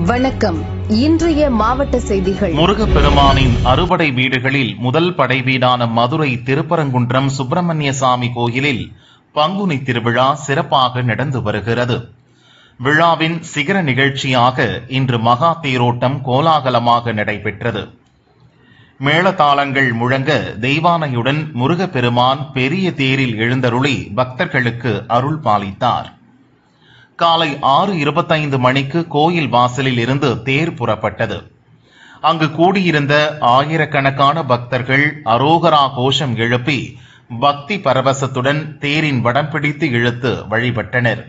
வணக்கம். இன்றைய மாவட்ட செய்திகள். முருகப்பெருமானின் அறுபடை வீடுகளில் முதல் படை வீடான மதுரை திருப்பரங்குன்றம் சுப்பிரமணிய சாமி கோயிலில் பங்குனி திருவிழா சிறப்பாக நடந்து வருகிறது. விழாவின் சிகர நிகழ்ச்சியாக இன்று மகா தேரோட்டம் கோலாகலமாக நடைபெற்றது. மேளதாளங்கள் முழங்க தெய்வானையுடன் முருகப்பெருமான் பெரிய தேரில் எழுந்தருளி பக்தர்களுக்கு அருள் பாலித்தார். காலை 6:25 மணிக்கு கோயில் வாசலில் இருந்து தேர் புறப்பட்டது. அங்கு கூடியிருந்த ஆயிரக்கணக்கான பக்தர்கள் அரோகரா கோஷம் எழுப்பி பக்தி பரவசத்துடன் தேரின் வடம் பிடித்து இழுத்து வழிபட்டனர்.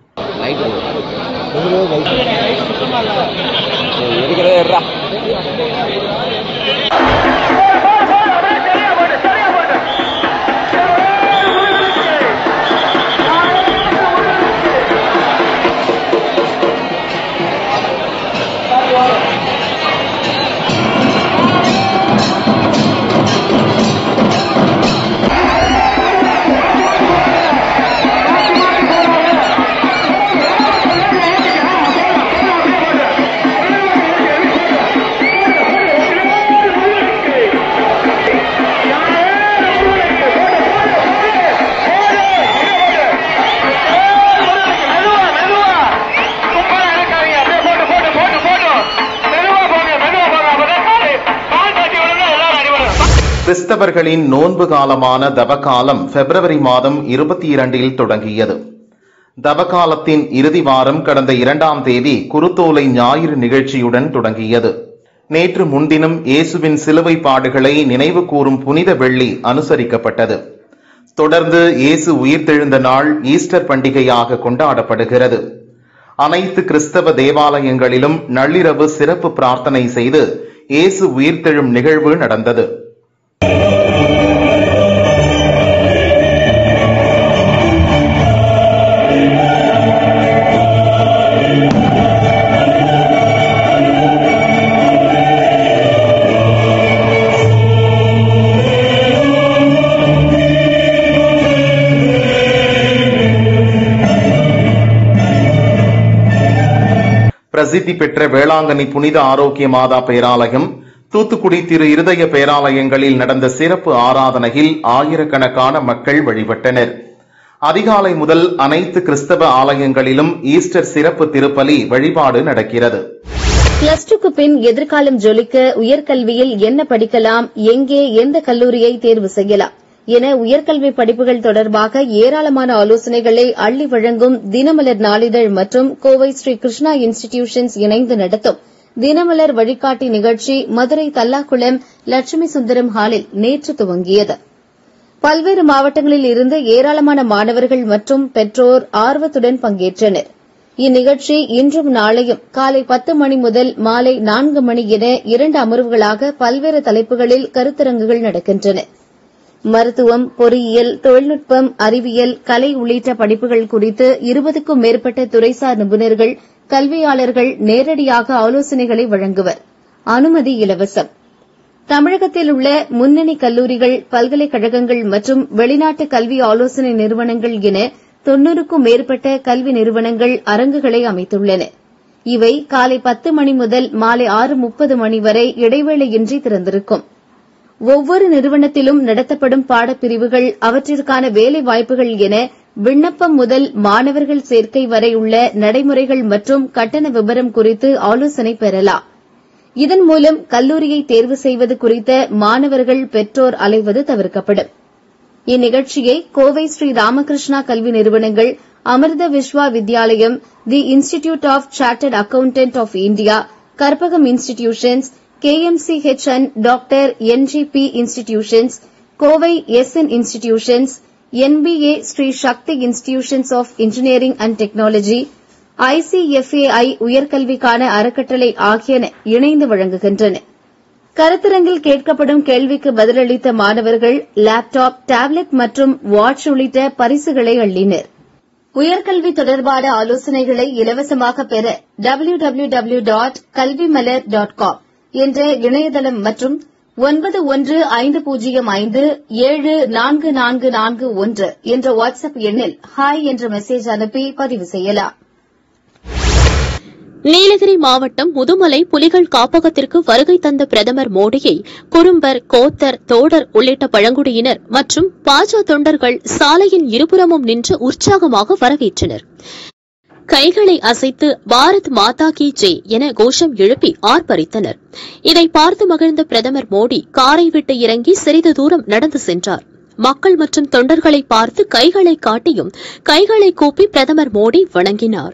கிறிஸ்தவர்களின் நோன்பு காலமான தவக்காலம் பிப்ரவரி மாதம் 22 தொடங்கியது. தவக்காலத்தின் இறுதி வாரம் கடந்த 2ஆம் தேதி குருத்தோலை ஞாயிறு நிகழ்ச்சியுடன் தொடங்கியது. நேற்று முன்தினம் இயேசுவின் சிலுவை பாடுகளை நினைவு கூறும் புனித வெள்ளி அனுசரிக்கப்பட்டது. தொடர்ந்து இயேசு உயிர்த்தெழுந்த நாள் ஈஸ்டர் பண்டிகையாக கொண்டாடப்படுகிறது. அனைத்து கிறிஸ்தவ தேவாலயங்களிலும் நள்ளிரவு சிறப்பு பிரார்த்தனை செய்து இயேசு உயிர்த்தெழும் நிகழ்வு நடந்தது. பிரசித்தி பெற்ற வேளாங்கண்ணி புனித ஆரோக்கிய மாதா பேராலயம், தூத்துக்குடி திரு இருதய பேராலயங்களில் நடந்த சிறப்பு ஆராதனையில் ஆயிரக்கணக்கான மக்கள் வழிபட்டனர். அதிகாலை முதல் அனைத்து கிறிஸ்தவ ஆலயங்களிலும் ஈஸ்டர் சிறப்பு திருப்பலி வழிபாடு நடக்கிறது. பிளஸ் டூக்கு பின் எதிர்காலம் ஜொலிக்க உயர்கல்வியில் என்ன படிக்கலாம், எங்கே, எந்த கல்லூரியை தேர்வு செய்யலாம் என உயர்கல்வி படிப்புகள் தொடர்பாக ஏராளமான ஆலோசனைகளை அள்ளி வழங்கும் தினமலர் நாளிதழ் மற்றும் கோவை ஸ்ரீ கிருஷ்ணா இன்ஸ்டிடியூஷன்ஸ் இணைந்து நடத்தும் தினமலர் வழிகாட்டி நிகழ்ச்சி மதுரை தல்லாக்குளம் லட்சுமி சுந்தரம் ஹாலில் நேற்று துவங்கியது. பல்வேறு மாவட்டங்களில் இருந்து ஏராளமான மாணவர்கள் மற்றும் பெற்றோர் ஆர்வத்துடன் பங்கேற்றனர். இந்நிகழ்ச்சி இன்றும் நாளையும் காலை 10 மணி முதல் மாலை 4 மணி என 2 அமர்வுகளாக பல்வேறு தலைப்புகளில் கருத்தரங்குகள் நடக்கின்றன. மருத்துவம், பொறியியல், தொழில்நுட்பம், அறிவியல், கலை உள்ளிட்ட படிப்புகள் குறித்து 20க்கும் மேற்பட்ட துறைசார் நிபுணர்கள், கல்வியாளர்கள் நேரடியாக ஆலோசனைகளை வழங்குவர். அனுமதி இலவசம். தமிழகத்தில் உள்ள முன்னணி கல்லூரிகள், பல்கலைக்கழகங்கள் மற்றும் வெளிநாட்டு கல்வி ஆலோசனை நிறுவனங்கள் என 90க்கும் மேற்பட்ட கல்வி நிறுவனங்கள் அரங்குகளை அமைத்துள்ளன. இவை காலை 10 மணி முதல் மாலை 6:30 மணி வரை இடைவேளையின்றி திறந்திருக்கும். ஒவ்வொரு நிறுவனத்திலும் நடத்தப்படும் பாடப்பிரிவுகள், அவற்றிற்கான வேலை வாய்ப்புகள் என விண்ணப்பம் முதல் மாணவர்கள் சேர்க்கை வரை உள்ள நடைமுறைகள் மற்றும் கட்டண விபரம் குறித்து ஆலோசனை பெறலாம். இதன் மூலம் கல்லூரியை தேர்வு செய்வது குறித்த மாணவர்கள், பெற்றோர் அலைவது தவிர்க்கப்படும். இந்நிகழ்ச்சியை கோவை ஸ்ரீ ராமகிருஷ்ணா கல்வி நிறுவனங்கள், Amrita Vishwa Vidyalayam, the institute of chartered accountant of India, Karpagam institutions, KMCHN doctor NGP institutions, Kovai SN institutions, NBA Sri Sakthi institutions of engineering and technology, ICFAI உயர்கல்விக்கான அறக்கட்டளை ஆகியன இணைந்து வழங்குகின்றன. கருத்தரங்கில் கேட்கப்படும் கேள்விக்கு பதிலளித்த மாணவர்கள் லேப்டாப், டேப்லெட் மற்றும் வாட்ச் உள்ளிட்ட பரிசுகளை அள்ளினர். உயர்கல்வி தொடர்பான ஆலோசனைகளை இலவசமாக பெற www.kalvimalar.com என்ற இணையதளம் மற்றும் 9150574441 என்ற வாட்ஸ்அப் எண்ணில் ஹாய் என்ற மெசேஜ் அனுப்பி பதிவு செய்யலாம். நீலகிரி மாவட்டம் முதுமலை புலிகள் காப்பகத்திற்கு வருகை தந்த பிரதமர் மோடியை குறும்பர், கோத்தர், தோடர் உள்ளிட்ட பழங்குடியினர் மற்றும் பாஜ தொண்டர்கள் சாலையின் இருபுறமும் நின்று உற்சாகமாக வரவேற்றனர். கைகளை அசைத்து பாரத் மாதா கி ஜெய் என கோஷம் எழுப்பி ஆர்ப்பரித்தனர். இதை பார்த்து மகிழ்ந்த பிரதமர் மோடி காரை விட்டு இறங்கி சிறிது தூரம் நடந்து சென்றார். மக்கள் மற்றும் தொண்டர்களை பார்த்து கைகளை காட்டியும் கைகளை கூப்பி பிரதமர் மோடி வணங்கினார்.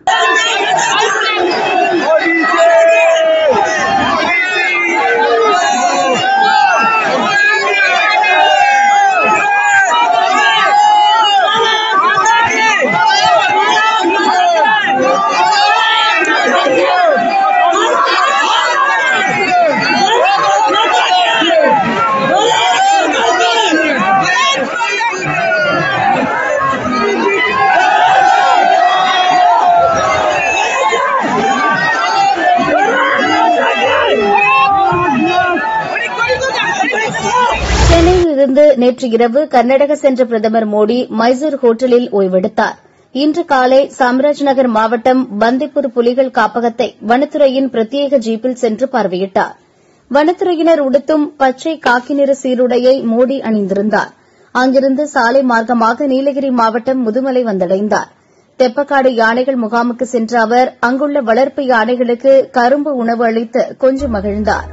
சென்னையிலிருந்து நேற்று இரவு கர்நாடகா சென்ற பிரதமர் மோடி மைசூர் ஹோட்டலில் ஓய்வெடுத்தார். இன்று காலை சாம்ராஜ் நகர் மாவட்டம் பந்திப்பூர் புலிகள் காப்பகத்தை வனத்துறையின் பிரத்யேக ஜீப்பில் சென்று பார்வையிட்டார். வனத்துறையினர் உடுத்தும் பச்சை காக்கி நிற சீருடையை மோடி அணிந்திருந்தார். அங்கிருந்து சாலை மார்க்கமாக நீலகிரி மாவட்டம் முதுமலை வந்தடைந்தார். தெப்பக்காடு யானைகள் முகாமுக்கு சென்ற அவர் அங்குள்ள வளர்ப்பு யானைகளுக்கு கரும்பு உணவு அளித்து கொஞ்சம் மகிழ்ந்தார்.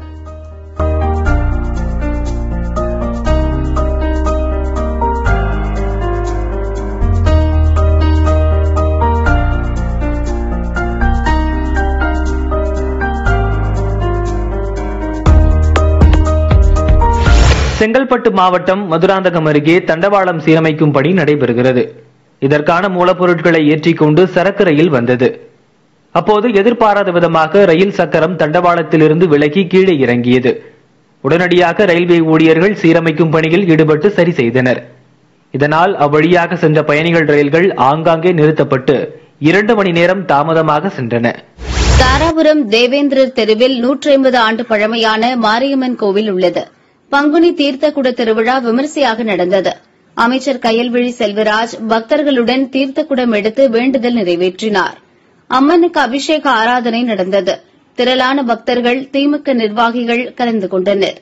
செங்கல்பட்டு மாவட்டம் மதுராந்தகம் அருகே தண்டவாளம் சீரமைக்கும் பணி நடைபெறுகிறது. இதற்கான மூலப்பொருட்களை ஏற்றிக்கொண்டு சரக்கு ரயில் வந்தது. அப்போது எதிர்பாராத விதமாக ரயில் சக்கரம் தண்டவாளத்திலிருந்து விலகி கீழே இறங்கியது. உடனடியாக ரயில்வே ஊழியர்கள் சீரமைக்கும் பணியில் ஈடுபட்டு சரி செய்தனர். இதனால் அவ்வழியாக சென்ற பயணிகள் ரயில்கள் ஆங்காங்கே நிறுத்தப்பட்டு 2 மணி நேரம் தாமதமாக சென்றன. தாராபுரம் தேவேந்திரர் தெருவில் 150 ஆண்டு பழமையான மாரியம்மன் கோவில் உள்ளது. பங்குனி தீர்த்தக்குட திருவிழா விமரிசையாக நடந்தது. அமைச்சர் கயல்விழி செல்வராஜ் பக்தர்களுடன் தீர்த்தக்குடம் எடுத்து வேண்டுதல் நிறைவேற்றினார். அம்மனுக்கு அபிஷேக ஆராதனை நடந்தது. திரளான பக்தர்கள், திமுக நிர்வாகிகள் கலந்து கொண்டனர்.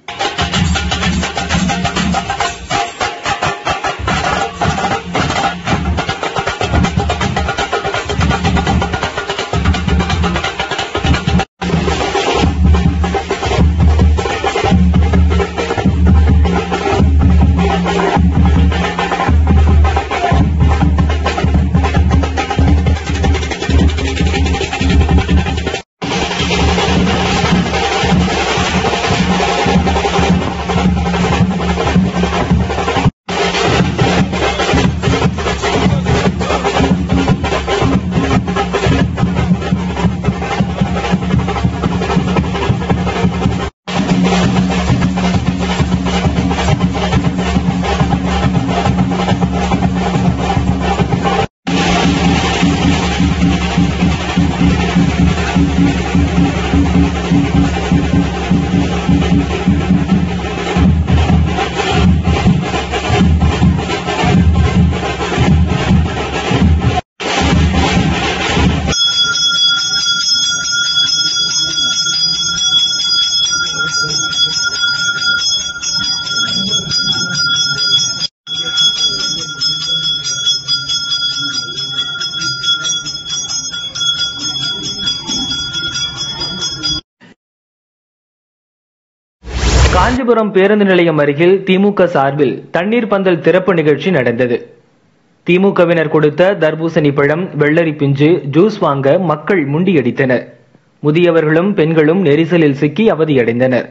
காஞ்சிபுரம் பேருந்து நிலையம் அருகில் திமுக சார்பில் தண்ணீர் பந்தல் திறப்பு நிகழ்ச்சி நடந்தது. திமுகவினர் கொடுத்த தர்பூசணி பழம், வெள்ளரி பிஞ்சு, ஜூஸ் வாங்க மக்கள் முண்டியடித்தனர். முதியவர்களும் பெண்களும் நெரிசலில் சிக்கி அவதியடைந்தனர்.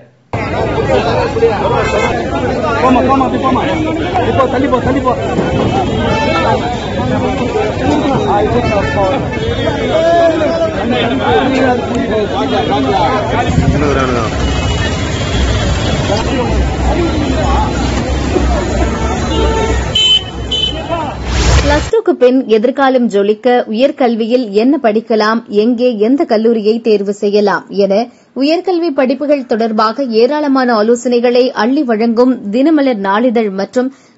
பிளஸ் டூக்கு பின் எதிர்காலம் ஜொலிக்க உயர்கல்வியில் என்ன படிக்கலாம், எங்கே, எந்த கல்லூரியை தேர்வு செய்யலாம் என உயர்கல்வி படிப்புகள் தொடர்பாக ஏராளமான ஆலோசனைகளை அள்ளி வழங்கும் தினமலர் நாளிதழ் மற்றும்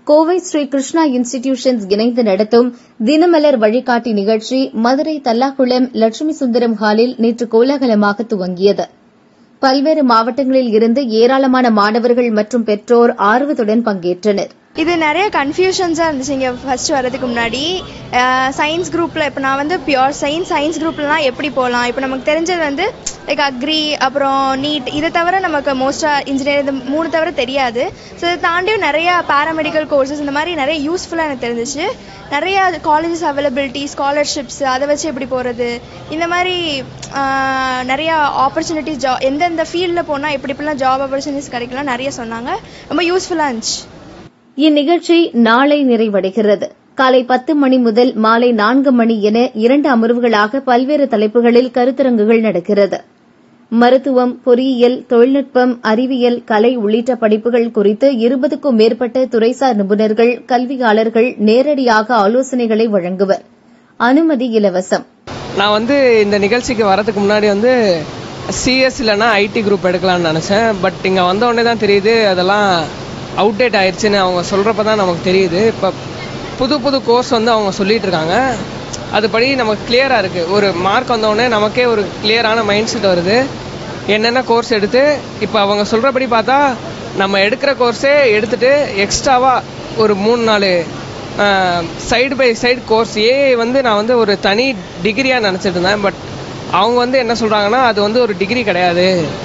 கோவை ஸ்ரீ கிருஷ்ணா இன்ஸ்டிடியூஷன்ஸ் இணைந்து நடத்தும் தினமலர் வழிகாட்டி நிகழ்ச்சி மதுரை தல்லாகுளம் லட்சுமி சுந்தரம் ஹாலில் நேற்று கோலாகலமாக துவங்கியது. பல்வேறு மாவட்டங்களில் இருந்து ஏராளமான மாணவர்கள் மற்றும் பெற்றோர் ஆர்வத்துடன் பங்கேற்றனர். இது நிறைய கன்ஃபியூஷன்ஸா இருந்துச்சு இங்க ஃபர்ஸ்ட் வரதுக்கு முன்னாடி. சயின்ஸ் குரூப்ல இப்ப நான் வந்து பியூர் சயின்ஸ் குரூப்லாம் எப்படி போகலாம், இப்ப நமக்கு தெரிஞ்சது வந்து லைக் அக்ரி அப்புறம் நீட், இதை தவிர நமக்கு மோஸ்டா இன்ஜினியர் இந்த 3 தவிர தெரியாது. ஸோ இதை தாண்டியும் நிறைய பேராமெடிக்கல் கோர்சஸ் இந்த மாதிரி நிறைய யூஸ்ஃபுல்லா எனக்கு தெரிஞ்சிச்சு. நிறைய காலேஜஸ் அவைலபிலிட்டி, ஸ்காலர்ஷிப்ஸ், அதை வச்சு எப்படி போறது, இந்த மாதிரி நிறைய ஆப்பர்ச்சுனிட்டிஸ், எந்தெந்த ஃபீல்டில் போனால் எப்படிலாம் ஜாப் ஆப்பர்ச்சுனிட்டிஸ் கிடைக்கலாம் நிறைய சொன்னாங்க. ரொம்ப யூஸ்ஃபுல்லாக இருந்துச்சு. இந்நிகழ்ச்சி நாளை நிறைவடைகிறது. காலை 10 மணி முதல் மாலை 4 மணி என 2 அமர்வுகளாக பல்வேறு தலைப்புகளில் கருத்தரங்குகள் நடக்கிறது. மருத்துவம், பொறியியல், தொழில்நுட்பம், அறிவியல், கலை உள்ளிட்ட படிப்புகள் குறித்து 20க்கும் மேற்பட்ட துறைசார் நிபுணர்கள், கல்வியாளர்கள் நேரடியாக ஆலோசனைகளை வழங்குவர். அனுமதி இலவசம். நான் வந்து இந்த நிகழ்ச்சிக்கு வரதுக்கு முன்னாடி வந்து சிஎஸ் இல்லைன்னா ஐடி குரூப் எடுக்கலாம்னு நினைச்சேன். பட் இங்கே வந்த உடனே தான் தெரியுது அதெல்லாம் அவுடேட் ஆயிடுச்சுன்னு. அவங்க சொல்கிறப்ப தான் நமக்கு தெரியுது. இப்போ புது கோர்ஸ் வந்து அவங்க சொல்லிட்டு இருக்காங்க. அதுபடி நமக்கு கிளியராக இருக்குது. ஒரு மார்க் வந்தோடனே நமக்கே ஒரு கிளியரான மைண்ட் செட் வருது. என்னென்ன கோர்ஸ் எடுத்து இப்போ அவங்க சொல்கிறபடி பார்த்தா நம்ம எடுக்கிற கோர்ஸே எடுத்துகிட்டு எக்ஸ்ட்ராவாக ஒரு 3-4 சைடு பை சைடு கோர்ஸ் வந்து நான் வந்து ஒரு தனி டிகிரியாக நினச்சிட்டு இருந்தேன். பட் அவங்க வந்து என்ன சொல்கிறாங்கன்னா அது வந்து ஒரு டிகிரி கிடையாது,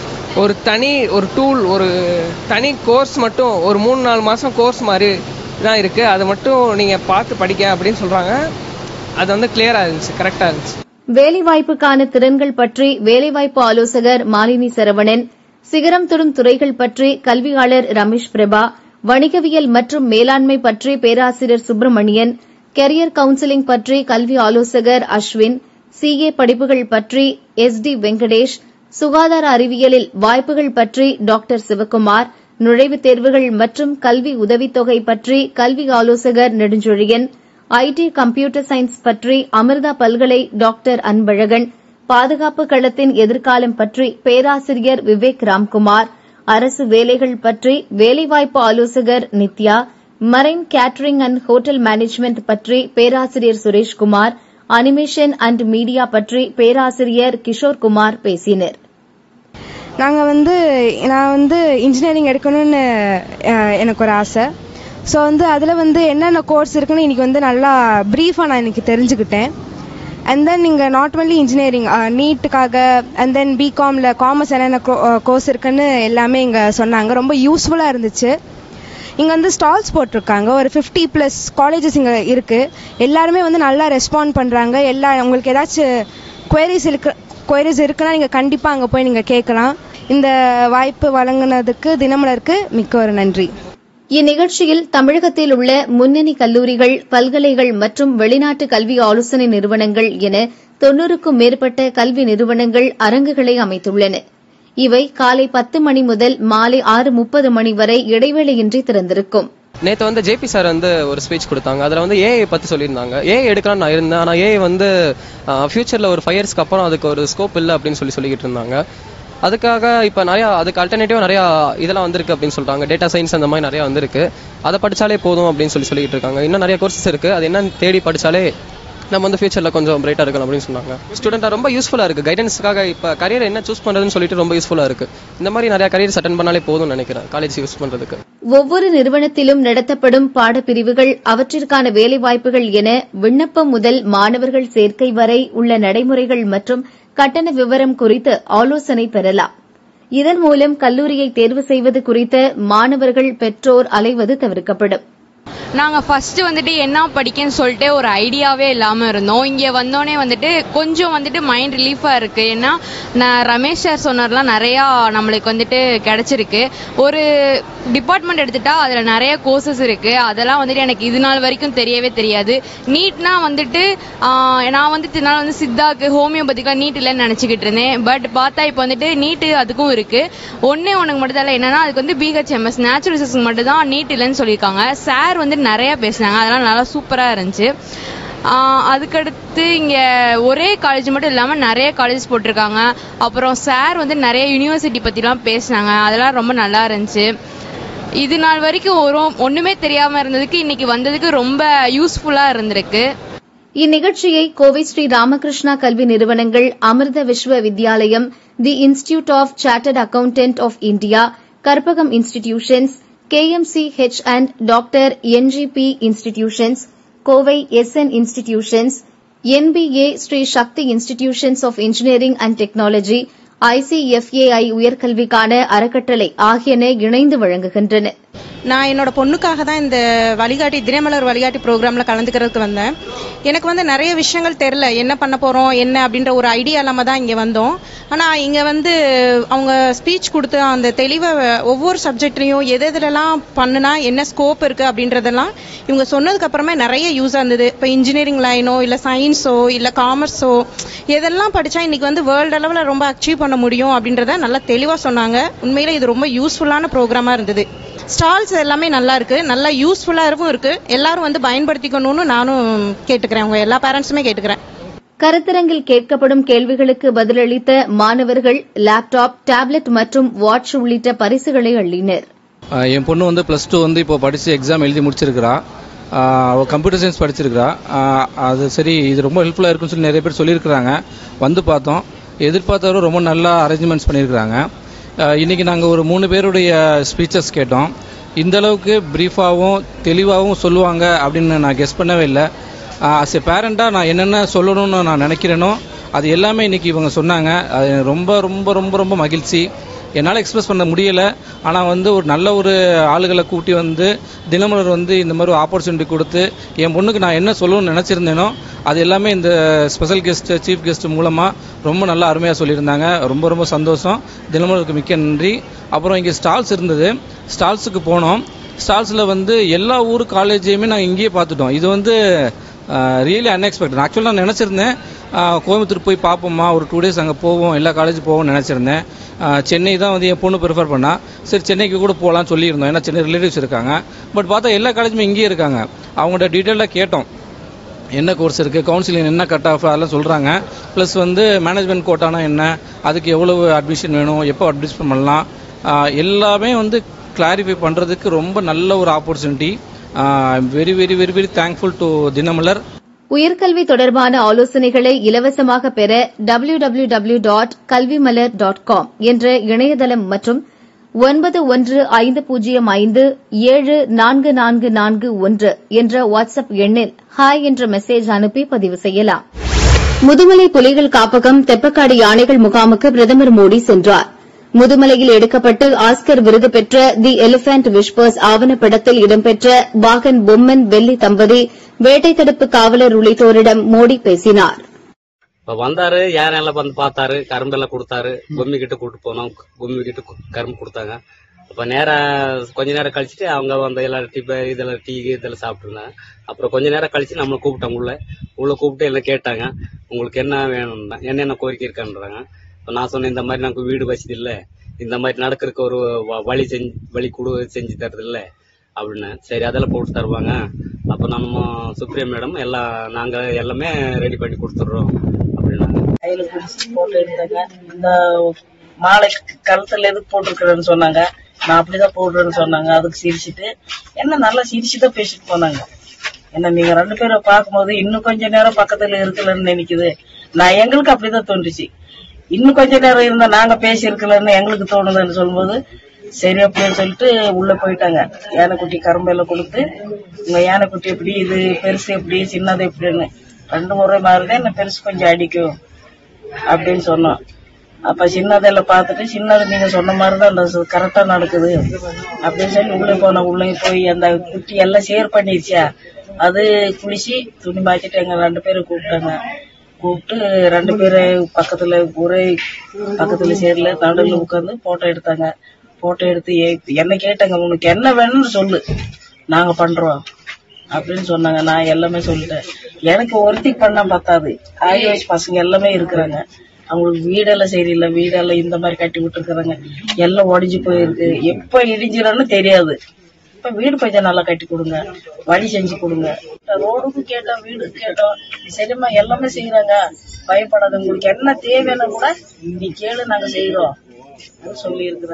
ஒரு டூல், ஒரு தனி கோர்ஸ் மட்டும், ஒரு 3-4 மாதம் கோர்ஸ் மாதிரி தான் இருக்குது. அது மட்டும் நீங்கள் பார்த்து படிக்க அப்படின்னு சொல்கிறாங்க. அது வந்து கிளியராக இருந்துச்சு, கரெக்டாக இருந்துச்சு. வேலைவாய்ப்புக்கான திறன்கள் பற்றி வேலைவாய்ப்பு ஆலோசகர் மாலினி சரவணன், சிகரம் தொடும் துறைகள் பற்றி கல்வியாளர் ரமேஷ் பிரபா, வணிகவியல் மற்றும் மேலாண்மை பற்றி பேராசிரியர் சுப்பிரமணியன், கெரியர் கவுன்சிலிங் பற்றி கல்வி ஆலோசகர் அஸ்வின், சிஏ படிப்புகள் பற்றி SD வெங்கடேஷ், சுகாதார அறிவியலில் வாய்ப்புகள் பற்றி டாக்டர் சிவக்குமார், நுழைவுத் தேர்வுகள் மற்றும் கல்வி உதவித்தொகை பற்றி கல்வி ஆலோசகர் நெடுஞ்செழியன், ஐடி கம்ப்யூட்டர் சயின்ஸ் பற்றி அமிர்தா பல்கலை டாக்டர் அன்பழகன், பாதுகாப்பு களத்தின் எதிர்காலம் பற்றி பேராசிரியர் விவேக் ராம்குமார், அரசு வேலைகள் பற்றி வேலைவாய்ப்பு ஆலோசகர் Nithya, marine catering and hotel management பற்றி பேராசிரியர் சுரேஷ்குமார், அனிமேஷன் அண்ட் மீடியா பற்றி பேராசிரியர் கிஷோர்குமார் பேசினர். நான் வந்து இன்ஜினியரிங் எடுக்கணும்னு எனக்கு ஒரு ஆசை. ஸோ வந்து அதில் வந்து என்னென்ன கோர்ஸ் இருக்குன்னு இன்னைக்கு வந்து நல்லா ப்ரீஃபாக நான் இன்னைக்கு தெரிஞ்சுக்கிட்டேன். அண்ட் தென் இங்கே நாட் ஒன்லி இன்ஜினியரிங், நீட்டுக்காக அண்ட் தென் பிகாமில் காமர்ஸ் என்னென்ன கோர்ஸ் இருக்குன்னு எல்லாமே இங்கே சொன்னாங்க. ரொம்ப யூஸ்ஃபுல்லாக இருந்துச்சு. இங்கே வந்து ஸ்டால்ஸ் போட்டிருக்காங்க. ஒரு 50+ காலேஜஸ் இங்கே இருக்குது. எல்லாருமே வந்து நல்லா ரெஸ்பாண்ட் பண்ணுறாங்க. உங்களுக்கு ஏதாச்சும் குவரிஸ் இருக்குன்னா நீங்கள் கண்டிப்பாக அங்கே போய் நீங்கள் கேட்கலாம். இந்த வாய்ப்பு வழங்கினதுக்கு தினமலருக்கு மிக்க ஒரு நன்றி. இந்நிகழ்ச்சியில் தமிழகத்தில் உள்ள முன்னணி கல்லூரிகள், பல்கலைகள் மற்றும் வெளிநாட்டு கல்வி ஆலோசனை நிறுவனங்கள் என 90க்கும் மேற்பட்ட கல்வி நிறுவனங்கள் அரங்குகளை அமைத்துள்ளன. இவை காலை 10 மணி முதல் மாலை 6:30 மணி வரை இடைவேளையின்றி திறந்திருக்கும். நேற்று வந்து ஜேபி சார் வந்து ஒரு ஸ்பீச் கொடுத்தாங்க. அதில் வந்து ஏஐ பற்றி சொல்லியிருந்தாங்க. ஏஐ எடுக்கலாம்னு நான் இருந்தேன். ஆனால் ஏஐ வந்து ஃபியூச்சரில் ஒரு 5 இயர்ஸ்க்கு அப்புறம் அதுக்கு ஒரு ஸ்கோப் இல்லை அப்படின்னு சொல்லிக்கிட்டு இருந்தாங்க. அதுக்காக இப்போ நிறையா அதுக்கு அல்டர்னேட்டிவாக நிறையா இதெல்லாம் வந்திருக்கு அப்படின்னு சொல்கிறாங்க. டேட்டா சயின்ஸ் அந்த மாதிரி நிறையா வந்திருக்கு. அதை படித்தாலே போதும் அப்படின்னு சொல்லிட்டு இருக்காங்க. இன்னும் நிறைய கோர்சஸ் இருக்குது. அது என்னன்னு தேடி படித்தாலே நம்ம வந்து ஃபியூச்சரில் கொஞ்சம் பிரைட்டாக இருக்கலாம் அப்படின்னு சொன்னாங்க. ஸ்டூடெண்ட்டாக ரொம்ப யூஸ்ஃபுல்லாக இருக்குது. கைடன்ஸுக்காக இப்போ கரியர் என்ன சூஸ் பண்ணுறதுன்னு சொல்லிட்டு ரொம்ப யூஸ்ஃபுல்லாக இருக்குது. இந்த மாதிரி நிறைய கரியர்ஸ் அட்டென்ட் பண்ணாலே போதும்னு நினைக்கிறேன் காலேஜ் யூஸ் பண்ணுறதுக்கு. ஒவ்வொரு நிறுவனத்திலும் நடத்தப்படும் பாடப்பிரிவுகள், அவற்றிற்கான வேலைவாய்ப்புகள் என விண்ணப்பம் முதல் மாணவர்கள் சேர்க்கை வரை உள்ள நடைமுறைகள் மற்றும் கட்டண விவரம் குறித்து ஆலோசனை பெறலாம். இதன் மூலம் கல்லூரியை தேர்வு செய்வது குறித்த மாணவர்கள், பெற்றோர் அலைவது தவிர்க்கப்படும். நாங்கள் ஃபர்ஸ்ட் வந்துட்டு என்ன படிக்கன்னு சொல்லிட்டு ஒரு ஐடியாவே இல்லாமல் இருந்தோம். இங்கே வந்தோடனே வந்துட்டு கொஞ்சம் வந்துட்டு மைண்ட் ரிலீஃபாக இருக்குது. ஏன்னா நான் ரமேஷ் சார் சொன்னதெல்லாம் நிறையா நம்மளுக்கு வந்துட்டு கிடைச்சிருக்கு. ஒரு டிபார்ட்மெண்ட் எடுத்துட்டா அதில் நிறைய கோர்சஸ் இருக்குது. அதெல்லாம் வந்துட்டு எனக்கு இது நாள் வரைக்கும் தெரியவே தெரியாது. நீட்னா வந்துட்டு நான் வந்துட்டு இதனால வந்து சித்தாக்கு ஹோமியோபதிக்கெலாம் நீட் இல்லைன்னு நினச்சிக்கிட்டு இருந்தேன். பட் பார்த்தா இப்போ வந்துட்டு நீட்டு அதுக்கும் இருக்குது. ஒன்றே ஒன்றுக்கு மட்டும் தான் என்னன்னா அதுக்கு வந்து BHMS நேச்சுரல் ரிசோர்ஸுக்கு மட்டும் தான் நீட் இல்லைன்னு சொல்லியிருக்காங்க. சார் வந்து நிறைய பேசினாங்க. அதெல்லாம் நல்லா சூப்பரா இருந்துச்சு. அதுக்கடுத்து இங்க ஒரே காலேஜ் மட்டும் இல்லாம நிறைய காலேஜ் போட்டிருக்காங்க. அப்புறம் சார் வந்து நிறைய யூனிவர்சிட்டி பத்திலாம் பேசினாங்க. அதெல்லாம் ரொம்ப நல்லா இருந்துச்சு. இது நாள் வரைக்கும் ஒண்ணுமே தெரியாம இருந்ததுக்கு இன்னைக்கு வந்ததுக்கு ரொம்ப யூஸ்ஃபுல்லா இருந்திருக்கு. இந்நிகழ்ச்சியை கோவை ஸ்ரீ ராமகிருஷ்ணா கல்வி நிறுவனங்கள், Amrita Vishwa Vidyalayam, the institute of chartered accountant of India, Karpagam institutions, KMCH and doctor NGP institutions, Kovai SN institutions, NBA Sri Sakthi institutions of engineering and technology, ICFAI உயர்கல்விக்கான அறக்கட்டளை ஆகியன இணைந்து வழங்குகின்றன. நான் என்னோட பொண்ணுக்காக தான் இந்த வழிகாட்டி தினமலர் வழிகாட்டி ப்ரோக்ராமில் கலந்துக்கிறதுக்கு வந்தேன். எனக்கு வந்து நிறைய விஷயங்கள் தெரில, என்ன பண்ண போகிறோம் என்ன அப்படின்ற ஒரு ஐடியா இல்லாமல் தான் இங்கே வந்தோம். ஆனால் இங்கே வந்து அவங்க ஸ்பீச் கொடுத்து அந்த தெளிவாக ஒவ்வொரு சப்ஜெக்ட்லையும் எதெல்லாம் பண்ணுனா என்ன ஸ்கோப் இருக்குது அப்படின்றதெல்லாம் இவங்க சொன்னதுக்கப்புறமே நிறைய யூஸாக இருந்தது. இப்போ இன்ஜினியரிங் லைனோ இல்லை சயின்ஸோ இல்லை காமர்ஸோ எதெல்லாம் படித்தா இன்றைக்கி வந்து வேர்ல்டு அளவில் ரொம்ப அச்சீவ் பண்ண முடியும் அப்படின்றத நல்லா தெளிவாக சொன்னாங்க. உண்மையில் இது ரொம்ப யூஸ்ஃபுல்லான ப்ரோக்ராமாக இருந்தது. ஸ்டால்ஸ் எல்லாமே நல்லா இருக்கு, நல்லா யூஸ்ஃபுல்லாகவும் இருக்கு. எல்லாரும் வந்து பயன்படுத்திக்கணும்னு நானும் கேட்டுக்கிறேன், உங்க எல்லா பேரண்ட்ஸுமே கேட்டுக்கிறேன். கருத்தரங்கில் கேட்கப்படும் கேள்விகளுக்கு பதிலளித்த மாணவர்கள் லேப்டாப், டேப்லெட் மற்றும் வாட்ச் உள்ளிட்ட பரிசுகளை அள்ளினர். என் பொண்ணு வந்து +2 வந்து இப்போ படிச்சு எக்ஸாம் எழுதி முடிச்சிருக்கிறா. அவள் கம்ப்யூட்டர் சயின்ஸ் படிச்சிருக்கிறா. அது சரி, இது ரொம்ப ஹெல்ப்ஃபுல்லாக இருக்குன்னு சொல்லி நிறைய பேர் சொல்லியிருக்கிறாங்க. வந்து பார்த்தோம், எதிர்பார்த்தவரும் ரொம்ப நல்லா அரேஞ்ச்மெண்ட்ஸ் பண்ணியிருக்கிறாங்க. இன்றைக்கி நாங்கள் ஒரு 3 பேருடைய ஸ்பீச்சஸ் கேட்டோம். இந்த அளவுக்கு ப்ரீஃபாகவும் தெளிவாகவும் சொல்லுவாங்க அப்படின்னு நான் கெஸ் பண்ணவே இல்லை. ஆஸ் எ பேரண்ட்டாக நான் என்னென்ன சொல்லணும்னு நான் நினைக்கிறேனோ அது எல்லாமே இன்றைக்கி இவங்க சொன்னாங்க. அது ரொம்ப ரொம்ப ரொம்ப ரொம்ப மகிழ்ச்சி. என்னால் எக்ஸ்பிரஸ் பண்ண முடியலை. ஆனால் வந்து ஒரு நல்ல ஒரு ஆளுகளை கூட்டி வந்து தினமலர் வந்து இந்த மாதிரி ஆப்பர்ச்சுனிட்டி கொடுத்து என் பொண்ணுக்கு நான் என்ன சொல்லணும்னு நினச்சிருந்தேனோ அது எல்லாமே இந்த ஸ்பெஷல் கெஸ்ட்டு, சீஃப் கெஸ்ட் மூலமாக ரொம்ப நல்லா அருமையாக சொல்லியிருந்தாங்க. ரொம்ப ரொம்ப சந்தோஷம். தினமலருக்கு மிக்க நன்றி. அப்புறம் இங்கே ஸ்டால்ஸ் இருந்தது, ஸ்டால்ஸுக்கு போனோம். ஸ்டால்ஸில் வந்து எல்லா ஊர் காலேஜையுமே நாங்கள் இங்கேயே பார்த்துட்டோம். இது வந்து ரியலி அன்எக்ஸ்பெக்டட். ஆக்சுவலாக நான் நினச்சிருந்தேன் கோயம்புத்தூர் போய் பார்ப்போம்மா, ஒரு 2 days அங்கே போவோம், எல்லா காலேஜ் போவோம்னு நினச்சிருந்தேன். சென்னை தான் வந்து என் பொண்ணு ப்ரிஃபர் பண்ணா. சரி, சென்னைக்கு கூட போகலான்னு சொல்லியிருந்தோம், ஏன்னா சென்னை ரிலேட்டிவ்ஸ் இருக்காங்க. பட் பார்த்தா எல்லா காலேஜுமே இங்கேயே இருக்காங்க. அவங்கள்ட்ட டீட்டெயிலாக கேட்டோம், என்ன கோர்ஸ் இருக்குது, கவுன்சிலிங் என்ன கட் ஆஃப், அதெல்லாம் சொல்கிறாங்க. ப்ளஸ் வந்து மேனேஜ்மெண்ட் கோட்டானா என்ன, அதுக்கு எவ்வளவு அட்மிஷன் வேணும், எப்போ அட்மிஷன் பண்ணலாம், எல்லாமே வந்து கிளாரிஃபை பண்ணுறதுக்கு ரொம்ப நல்ல ஒரு opportunity. Very very very very thankful to Dinamalar. உயர்கல்வி தொடர்பான ஆலோசனைகளை இலவசமாக பெற www.kalvimalar.com என்ற இணையதளம் மற்றும் 9150574441 என்ற வாட்ஸ்அப் எண்ணில் ஹாய் என்ற மெசேஜ் அனுப்பி பதிவு செய்யலாம். முதுமலை புலிகள் காப்பகம் தெப்பக்காடு யானைகள் முகாமுக்கு பிரதமர் மோடி சென்றார். முதுமலையில் எடுக்கப்பட்டு ஆஸ்கர் விருது பெற்ற தி எலிபென்ட் விஸ்பர்ஸ் ஆவணப்படத்தில் இடம்பெற்ற பாகன் பொம்மன் வெள்ளி தம்பதி, வேட்டை தடுப்பு காவலர் உள்ளிட்டோரிடம் மோடி பேசினார். இப்ப வந்தாரு, யாரெல்லாம் வந்து பார்த்தாரு, கரும்பெல்லாம் கொடுத்தாரு, பொம்மி கிட்ட கூட்டு போனோம், பொம்மி கிட்ட கரும்பு கொடுத்தாங்க. அப்ப கொஞ்ச நேரம் கழிச்சுட்டு அவங்க வந்து எல்லாம் டீ இதெல்லாம் சாப்பிட்டு இருந்தாங்க. அப்புறம் கொஞ்ச நேரம் கழிச்சு நம்மளை கூப்பிட்டாங்க, உள்ள கூப்பிட்டு எல்லாம் கேட்டாங்க, உங்களுக்கு என்ன வேணும்னா, என்னென்ன கோரிக்கை இருக்கான்றாங்க. நான் சொன்னேன், இந்த மாதிரி நமக்கு வீடு வசதி இல்லை, இந்த மாதிரி நடக்கிறதுக்கு ஒரு வழி செஞ்சு தருது இல்லை அப்படின்னு. சரி, அதெல்லாம் போட்டு தருவாங்க. அப்ப நம்ம சுப்ரியா மேடம் எல்லாம் நாங்க எல்லாமே ரெடி பண்ணி கொடுத்துடுறோம் அப்படின்னாங்க. கையில குடிச்சு போட்டு எடுத்தாங்க. இந்த மாலை கழுத்துல எதுக்கு போட்டிருக்கிறேன்னு சொன்னாங்க. நான் அப்படிதான் போடுறேன்னு சொன்னாங்க. அதுக்கு சிரிச்சுட்டு என்ன நல்லா சிரிச்சுதான் பேசிட்டு போனாங்க. என்ன நீங்க 2 பேரும் பார்க்கும்போது இன்னும் கொஞ்ச நேரம் பக்கத்துல இருக்கலன்னு நினைக்குது. நான் எங்களுக்கு அப்படிதான் தோன்றுச்சு. இன்னும் கொஞ்ச நேரம் இருந்தா நாங்க பேசி இருக்கலன்னு எங்களுக்கு தோணுதுன்னு சொல்லும்போது சரி அப்படின்னு சொல்லிட்டு உள்ள போயிட்டாங்க. யானைக்குட்டி கரும்பெல்லாம் கொடுத்து, உங்க யானைக்குட்டி எப்படி, இது பெருசு எப்படி, சின்னது எப்படின்னு 2 முறை மாறுதே, என்ன பெருசு கொஞ்சம் அடிக்கும் அப்படின்னு சொன்னோம். அப்ப சின்னதெல்லாம் பார்த்துட்டு, சின்னது நீங்க சொன்ன மாதிரிதான் கரெக்டா நடக்குது அப்படின்னு சொல்லி உள்ள போனோம். உள்ளே போய் அந்த குட்டி எல்லாம் ஷேர் பண்ணிருச்சா, அது குளிச்சு துணி மாத்திட்டு எங்க 2 பேரும் கூப்பிட்டாங்க. கூப்பிட்டு 2 பேரும் பக்கத்துல ஒரே பக்கத்துல சேர்ல நடுவில் உட்காந்து போட்டோ எடுத்தாங்க. போட்டோ எடுத்து என்ன கேட்டாங்க, உனக்கு என்ன வேணும்னு சொல்லு, நாங்க பண்றோம் அப்படின்னு சொன்னாங்க. நான் எல்லாமே சொல்லிட்டேன். எனக்கு ஒருத்தி பண்ணா பத்தாது, 5 வயசு பசங்க எல்லாமே இருக்கிறாங்க. அவங்களுக்கு வீடெல்லாம் சரியில்லை, வீடெல்லாம் இந்த மாதிரி கட்டி விட்டுருக்குறாங்க, எல்லாம் உடஞ்சி போயிருக்கு. எப்ப இடிஞ்சிடன்னு தெரியாது. இப்ப வீடு கொஞ்சம் நல்லா கட்டி கொடுங்க, வழி செஞ்சு கொடுங்க. ரோடுக்கு கேட்டோம், வீடு கேட்டோம், சரிம்மா எல்லாமே செய்யறாங்க, பயப்படாத, உங்களுக்கு என்ன தேவைன்னு கூட நீ கேளு, நாங்க செய்யறோம் சொல்லி இருக்கிறாங்க.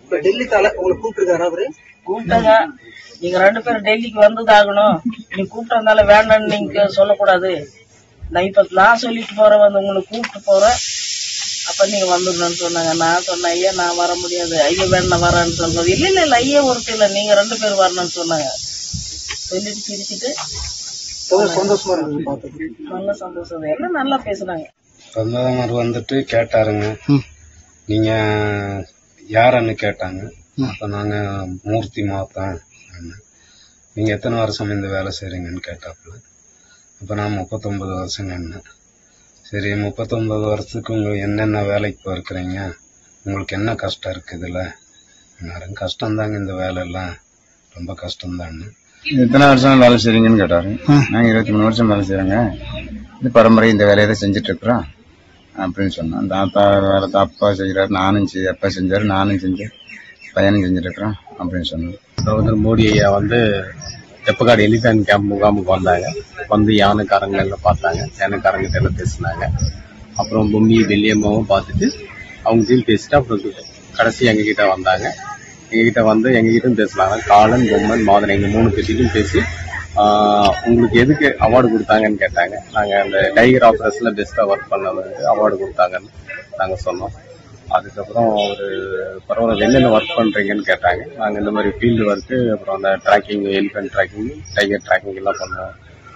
டெல்லி தலை உங்களை கூப்பிட்டுருக்காரு அவரு? கூப்பிட்டாங்க. நீங்க 2 பேரும் டெல்லிக்கு வந்துதாகணும், நீ கூப்பிட்டதுனால வேண்டாம்னு நீங்க சொல்லக்கூடாது. நான் சொல்லிட்டு போறேன், வந்து உங்களை கூப்பிட்டு போறேன், அப்ப நீங்க வந்துடணும்னு சொன்னாங்க. நான் சொன்னேன், ஐயா நான் வர முடியாது, ஐயா வேணும் வரேன்னு சொல்றது. இல்ல ஐயா ஒருத்தர் இல்ல, நீங்க 2 பேரும் வரணும்னு சொன்னாங்க. சொல்லிட்டு சிரிச்சுட்டு சந்தோஷமா இருக்கு. நல்ல சந்தோஷம், எல்லாம் நல்லா பேசுனாங்க. பிரதமர் வந்துட்டு கேட்டாருங்க, நீங்க யாருன்னு கேட்டாங்க. அப்ப நாங்க மூர்த்தி மாத்தேன். நீங்க எத்தனை வருஷம் இந்த வேலை செய்றீங்கன்னு கேட்டாப்புல. அப்ப நான் 39 வருஷம் என்ன. சரி 39 வருஷத்துக்கு உங்க என்னென்ன வேலைக்கு போயிருக்கிறீங்க, உங்களுக்கு என்ன கஷ்டம் இருக்கு இதுல? கஷ்டம் தாங்க, இந்த வேலை எல்லாம் ரொம்ப கஷ்டம் தாங்க. எத்தனை வருஷம் வேலை செய்றீங்கன்னு கேட்டாரு. நாங்க 23 வருஷம் வேலை செய்யறோங்க, இது பரம்பரை இந்த வேலையை தான் செஞ்சுட்டு இருக்கிறோம் அப்படின்னு சொன்னோம். தாத்தா வேலை அப்பா செய்யறாரு, அப்பா செஞ்சாரு, நானும் செஞ்சேன், பையனும் செஞ்சுட்டு இருக்கிறோம் அப்படின்னு சொன்னோம். பிரதமர் மோடி ஐயா வந்து தெப்பக்காடு எலிஃபென்ட் கேம்ப் முகாமுக்கு வந்தாங்க. வந்து யானைக்காரங்க எல்லாம் பார்த்தாங்க, யானைக்காரங்கிட்ட எல்லாம் பேசினாங்க. அப்புறம் பொம்மி வெள்ளியம்மாவும் பார்த்துட்டு அவங்ககிட்ட பேசிட்டு அப்புறம் கடைசி எங்ககிட்ட வந்தாங்க. எங்ககிட்ட வந்து எங்ககிட்டும் பேசினாங்க. காலன், பொம்மன், மாதன் எங்க 3 பேர்கிட்டையும் பேசி உங்களுக்கு எதுக்கு அவார்டு கொடுத்தாங்கன்னு கேட்டாங்க. நாங்க அந்த டைகர் ஆபரேஷன்ல பெஸ்டா ஒர்க் பண்ணது அவார்டு கொடுத்தாங்கன்னு நாங்க சொன்னோம். அதுக்கப்புறம் ஒரு பரவாயில்ல என்னென்ன ஒர்க் பண்றீங்கன்னு கேட்டாங்க. நாங்க இந்த மாதிரி ஃபீல்டு ஒர்க்கு, அப்புறம் அந்த tracking, elephant tracking, tiger tracking எல்லாம் பண்ணுவோம்.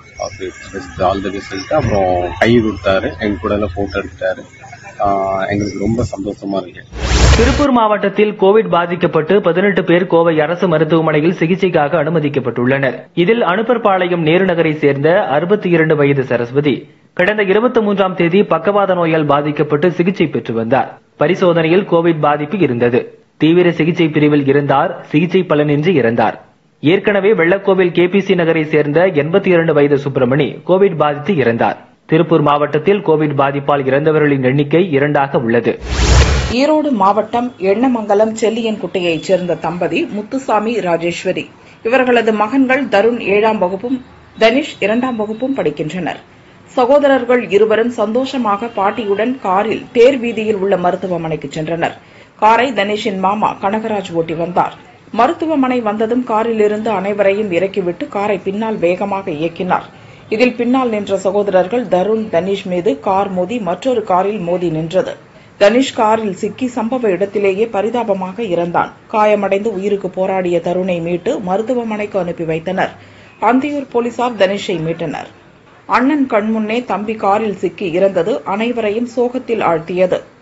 ஆல் தி பெஸ்ட் சொல்லிட்டு அப்புறம் கை கொடுத்தாரு, எங்க கூட எல்லாம் போட்டோ எடுத்துட்டாரு. எங்களுக்கு ரொம்ப சந்தோஷமா இருக்கு. திருப்பூர் மாவட்டத்தில் கோவிட் பாதிக்கப்பட்டு 18 பேர் கோவை அரசு மருத்துவமனையில் சிகிச்சைக்காக அனுமதிக்கப்பட்டுள்ளனர். இதில் அனுப்பர்பாளையம் நேருநகரை சேர்ந்த 62 வயது சரஸ்வதி கடந்த 23ஆம் தேதி பக்கவாத நோயால் பாதிக்கப்பட்டு சிகிச்சை பெற்று வந்தார். பரிசோதனையில் கோவிட் பாதிப்பு இருந்தது. தீவிர சிகிச்சை பிரிவில் இருந்தார். சிகிச்சை பலனின்றி இறந்தார். ஏற்கனவே வெள்ளக்கோவில் KPC நகரை சேர்ந்த 82 வயது சுப்பிரமணி கோவிட் பாதித்து இறந்தார். திருப்பூர் மாவட்டத்தில் கோவிட் பாதிப்பால் இறந்தவர்களின் எண்ணிக்கை 2ஆக உள்ளது. ஈரோடு மாவட்டம் எண்ணமங்கலம் செல்லியன்குட்டையைச் சேர்ந்த தம்பதி முத்துசாமி, ராஜேஸ்வரி. இவர்களது மகன்கள் தருண் 7ஆம் வகுப்பும் தனிஷ் 2ஆம் வகுப்பும் படிக்கின்றனர். சகோதரர்கள் இருவரும் சந்தோஷமாக பாட்டியுடன் காரில் தேர் வீதியில் உள்ள மருத்துவமனைக்கு சென்றனர். காரை தனிஷின் மாமா கனகராஜ் ஓட்டி வந்தார். மருத்துவமனை வந்ததும் காரிலிருந்து அனைவரையும் இறக்கிவிட்டு காரை பின்னால் வேகமாக இயக்கினார். இதில் பின்னால் நின்ற சகோதரர்கள் தருண், தனிஷ் மீது கார் மோதி மற்றொரு காரில் மோதி நின்றது. தனிஷ் காரில் சிக்கி சம்பவ இடத்திலேயே பரிதாபமாக இறந்தான். காயமடைந்து உயிருக்கு போராடிய தருணை மீட்டு மருத்துவமனைக்கு அனுப்பி வைத்தனர். அந்தியூர் போலீசார் தனிஷை மீட்டனர். அண்ணன் கண்முன்னே தம்பி காரில் சிக்கி இறந்தது அனைவரையும் சோகத்தில் ஆழ்த்தியது.